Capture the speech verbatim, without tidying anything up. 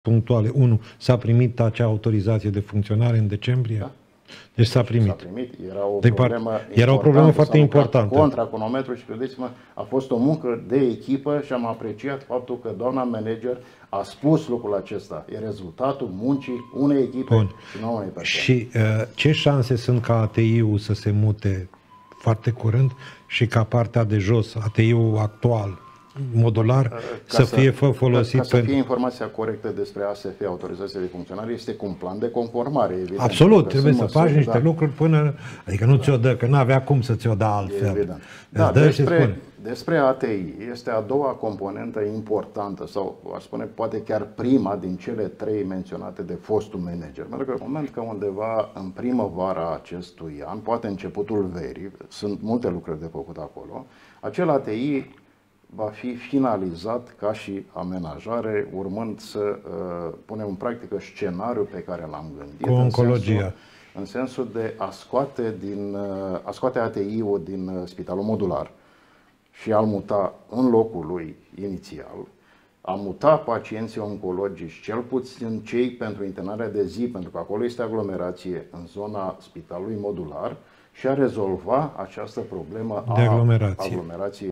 punctuale. unu. S-a primit acea autorizație de funcționare în decembrie? Da. Deci s-a primit. S-a primit. Era o de problemă Era o problemă foarte importantă. Contra cronometru și credeți-mă, a fost o muncă de echipă și am apreciat faptul că doamna manager a spus lucrul acesta. E rezultatul muncii unei echipe Bun. și nu unei persoane. Și uh, ce șanse sunt ca A T I-ul să se mute foarte curând și ca partea de jos, A T I-ul actual, modular, ca să, să fie folosit ca, ca să fie informația corectă despre A S F, autorizația de funcționare, este cu un plan de conformare, evident. Absolut, trebuie să faci niște da. lucruri până, adică nu ți-o dă, că nu avea cum să ți-o dea altfel. Da, despre, despre A T I, este a doua componentă importantă, sau aș spune poate chiar prima din cele trei menționate de fostul manager. Pentru că în moment că undeva în primăvara acestui an, poate începutul verii, sunt multe lucruri de făcut acolo, acel A T I va fi finalizat ca și amenajare, urmând să uh, punem în practică scenariul pe care l-am gândit. Cu oncologia. În sensul, în sensul de a scoate, din, uh, a scoate A T I-ul din uh, spitalul modular și a-l muta în locul lui inițial, a muta pacienții oncologici, cel puțin cei pentru internarea de zi, pentru că acolo este aglomerație, în zona spitalului modular, și a rezolva această problemă de aglomerație. a aglomerației